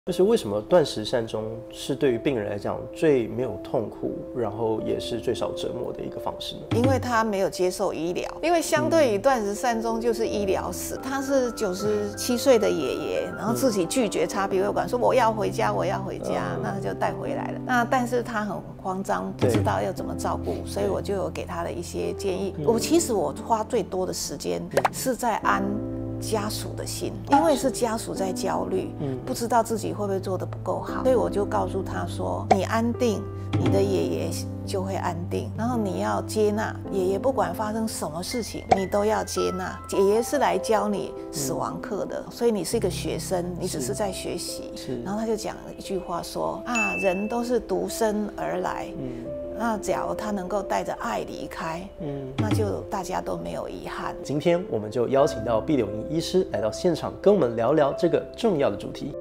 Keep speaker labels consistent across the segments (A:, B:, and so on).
A: 就是为什么断食善终是对于病人来讲最没有痛苦，然后也是最少折磨的一个方式呢？
B: 因为他没有接受医疗，因为相对于断食善终就是医疗死。他是97岁的爷爷，然后自己拒绝插鼻胃管，说我要回家，我要回家，那他就带回来了。那但是他很慌张，不知道要怎么照顾，所以我就有给他的一些建议。其实我花最多的时间是在安家属的心，因为是家属在焦虑，不知道自己会不会做得不够好，所以我就告诉他说：你安定，你的爷爷就会安定。然后你要接纳爷爷，不管发生什么事情，你都要接纳。爷爷是来教你死亡课的，所以你是一个学生，你只是在学习。然后他就讲了一句话说：啊，人都是独生而来。那假如他能够带着爱离开，那就大家都没有遗憾。
A: 今天我们就邀请到毕柳营医师来到现场，跟我们聊聊这个重要的主题。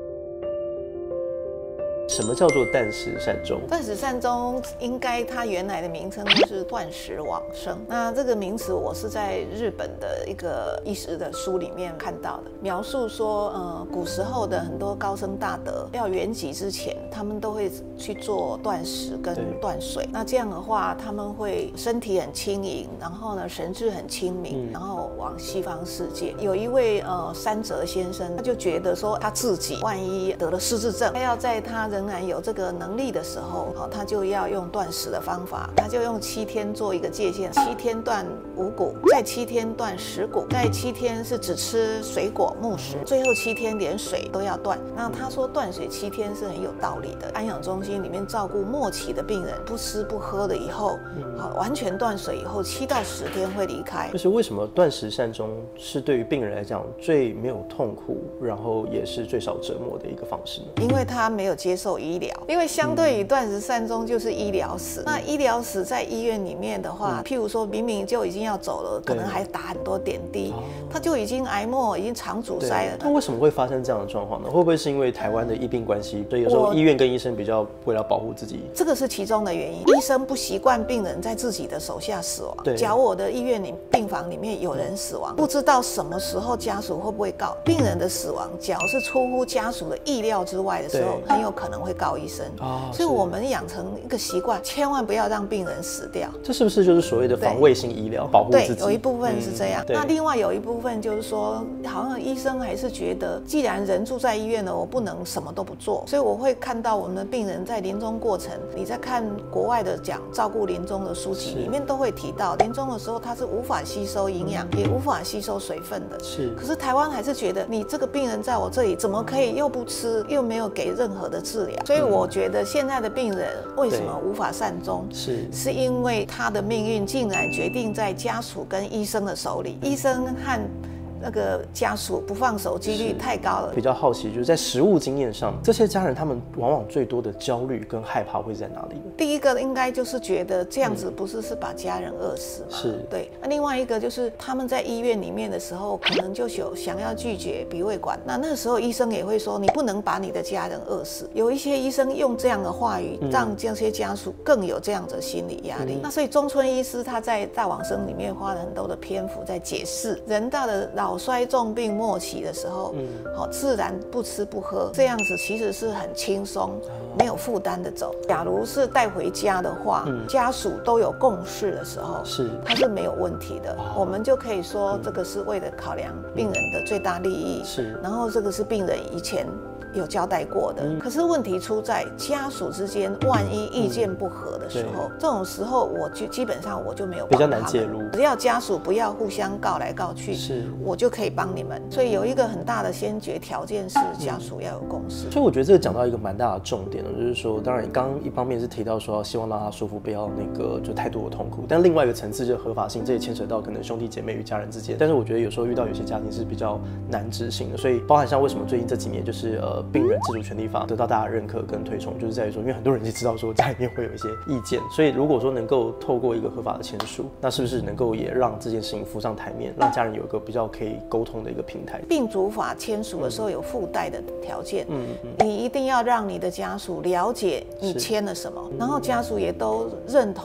A: 什么叫做断食善终？
B: 断食善终应该它原来的名称就是断食往生。那这个名词我是在日本的一个医师的书里面看到的，描述说，古时候的很多高僧大德要圆寂之前，他们都会去做断食跟断水。那这样的话，他们会身体很轻盈，然后呢神志很清明，然后往西方世界。有一位山泽先生，他就觉得说他自己万一得了失智症，他要在他仍然有这个能力的时候，他就要用断食的方法，他就用7天做一个界限，7天断五谷，再7天断10谷，再7天是只吃水果木食，最后7天连水都要断。那他说断水7天是很有道理的。安养中心里面照顾末期的病人，不吃不喝了以后，完全断水以后7到10天会离开。
A: 就是为什么断食善终是对于病人来讲最没有痛苦，然后也是最少折磨的一个方式呢？
B: 因为他没有接受医疗，因为相对于断食善终就是医疗死。那医疗死在医院里面的话，譬如说明明就已经要走了，可能还打很多点滴，他就已经癌末已经肠阻塞了。
A: 那为什么会发生这样的状况呢？会不会是因为台湾的医病关系，所以有时候医院跟医生比较为了保护自己？
B: 这个是其中的原因。医生不习惯病人在自己的手下死亡。假如我的医院里病房里面有人死亡，不知道什么时候家属会不会告。病人的死亡，假如是出乎家属的意料之外的时候，很有可能会告医生。所以我们养成一个习惯，千万不要让病人死掉。
A: 这是不是就是所谓的防卫性医疗，保护自己？
B: 对，有一部分是这样。那另外有一部分就是说，好像医生还是觉得，既然人住在医院了，我不能什么都不做。所以我会看到我们的病人在临终过程，你在看国外的讲照顾临终的书籍里面都会提到，临终的时候他是无法吸收营养，也无法吸收水分的。可是台湾还是觉得，你这个病人在我这里，怎么可以又不吃，又没有给任何的治疗？所以我觉得现在的病人为什么无法善终，是因为他的命运竟然决定在家属跟医生的手里，医生和那个家属不放手几率太高了。
A: 比较好奇，就是在实务经验上，这些家人他们往往最多的焦虑跟害怕会在哪里呢？
B: 第一个应该就是觉得这样子不是把家人饿死嘛？对。那另外一个就是他们在医院里面的时候，可能就想要拒绝鼻胃管，那时候医生也会说你不能把你的家人饿死。有一些医生用这样的话语，让这些家属更有这样的心理压力。那所以中村医师他在大往生里面花了很多的篇幅在解释，人到了老衰重病末期的时候，自然不吃不喝，这样子其实是很轻松，没有负担的走。假如是带回家的话，家属都有共识的时候，它是没有问题的。我们就可以说，这个是为了考量病人的最大利益，然后这个是病人以前有交代过的。可是问题出在家属之间，万一意见不合的时候，这种时候我就基本上我就没有帮他们，比较难介入。只要家属不要互相告来告去，我就可以帮你们。所以有一个很大的先决条件是家属要有共识。
A: 所以我觉得这个讲到一个蛮大的重点了，就是说，当然你刚刚一方面是提到说希望让他舒服，不要就太多的痛苦，但另外一个层次就是合法性，这也牵扯到可能兄弟姐妹与家人之间。但是我觉得有时候遇到有些家庭是比较难执行的，所以包含像为什么最近这几年就是病人自主权利法得到大家认可跟推崇，就是在于说，因为很多人也知道说家里面会有一些意见，所以如果说能够透过一个合法的签署，那是不是能够也让这件事情浮上台面，让家人有一个比较可以沟通的一个平台？
B: 病主法签署的时候有附带的条件，你一定要让你的家属了解你签了什么，然后家属也都认同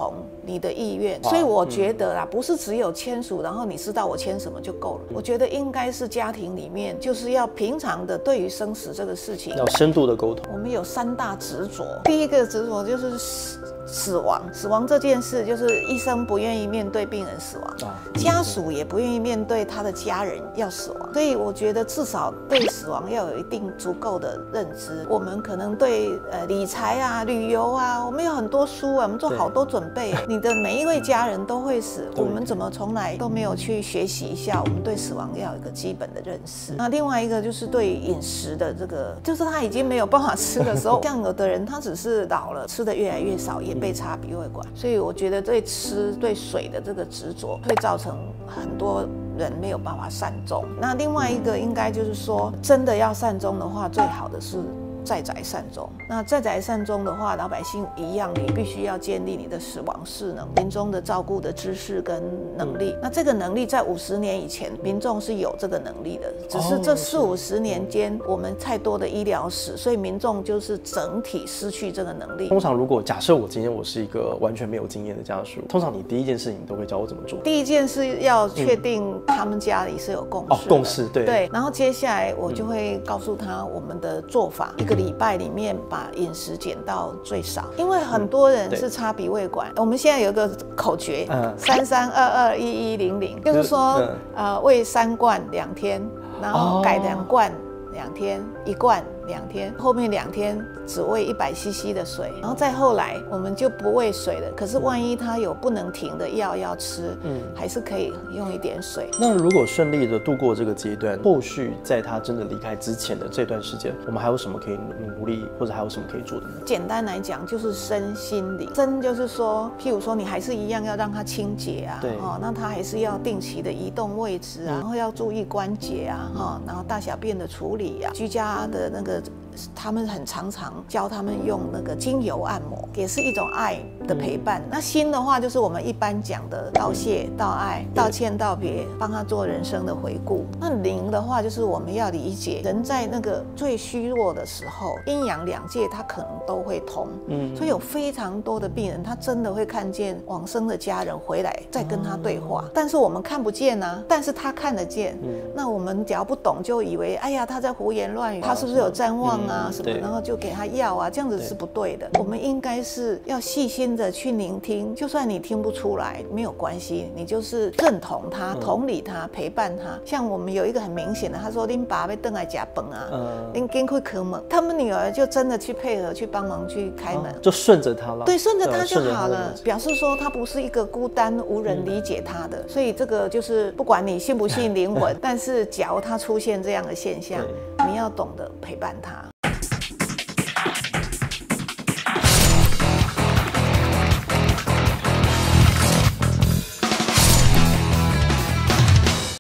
B: 你的意愿。所以我觉得啦，不是只有签署，然后你知道我签什么就够了。我觉得应该是家庭里面就是要平常的对于生死这个事情
A: 要深度的沟通。
B: 我们有3大执着，第一个执着就是死亡这件事，就是医生不愿意面对病人死亡，家属也不愿意面对他的家人要死亡，所以我觉得至少对死亡要有一定足够的认知。我们可能对理财啊、旅游啊，我们有很多书啊，我们做好多准备。你的每一位家人都会死，我们怎么从来都没有去学习一下？我们对死亡要有一个基本的认识。那另外一个就是对饮食的这个，就是他已经没有办法吃的时候，像有的人他只是老了，吃的越来越少，也被插鼻胃管。所以我觉得对吃、对水的这个执着，会造成很多人没有办法善终。那另外一个应该就是说，真的要善终的话，最好的是在宅善终。那在宅善终的话，老百姓一样，你必须要建立你的死亡势能，民众的照顾的知识跟能力。那这个能力在50年以前，民众是有这个能力的，只是这40-50年间，我们太多的医疗史，所以民众就是整体失去这个能力。
A: 通常如果假设我今天我是一个完全没有经验的家属，通常你第一件事情都会教我怎么做？
B: 第一件事要确定他们家里是有共识的。
A: 共识，对。
B: 然后接下来我就会告诉他我们的做法，一个礼拜里面把饮食减到最少，因为很多人是插鼻胃管。我们现在有一个口诀，33221100，就是说喂3罐2天，然后改2罐2天，1罐2天，后面2天只喂100cc 的水，然后再后来我们就不喂水了。可是万一他有不能停的药要吃，还是可以用一点水。
A: 那如果顺利的度过这个阶段，后续在他真的离开之前的这段时间，我们还有什么可以努力，或者还有什么可以做的呢？
B: 简单来讲就是身心灵。身就是说，譬如说你还是一样要让它清洁啊，那他还是要定期的移动位置啊，然后要注意关节啊，然后大小便的处理啊，居家的那个。他们很常教他们用那个精油按摩，也是一种爱的陪伴。那心的话，就是我们一般讲的道谢、道爱、道歉、道别，帮他做人生的回顾。那灵的话，就是我们要理解，人在那个最虚弱的时候，阴阳2界他可能都会通。所以有非常多的病人，他真的会看见往生的家人回来，再跟他对话。但是我们看不见啊，但是他看得见。那我们只要不懂，就以为哎呀他在胡言乱语，他是不是有谵妄啊什么，然后就给他药啊，这样子是不对的。我们应该是要细心的去聆听，就算你听不出来没有关系，你就是认同他、同理他、陪伴他。像我们有一个很明显的，他说恁爸要回来吃饭啊，恁赶快开门，他们女儿就真的去配合去帮忙去开门，
A: 就顺着他了。
B: 对，顺着他就好了，表示说他不是一个孤单无人理解他的。所以这个就是不管你信不信灵魂，但是假如他出现这样的现象，你要懂得陪伴他。